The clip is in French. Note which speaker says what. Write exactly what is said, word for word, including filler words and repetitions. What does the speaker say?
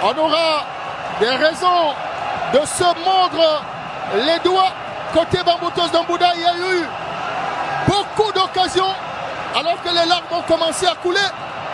Speaker 1: On aura des raisons de se mordre les doigts. Côté Bamboutos d'Ambouda, il y a eu beaucoup d'occasions alors que les larmes ont commencé à couler.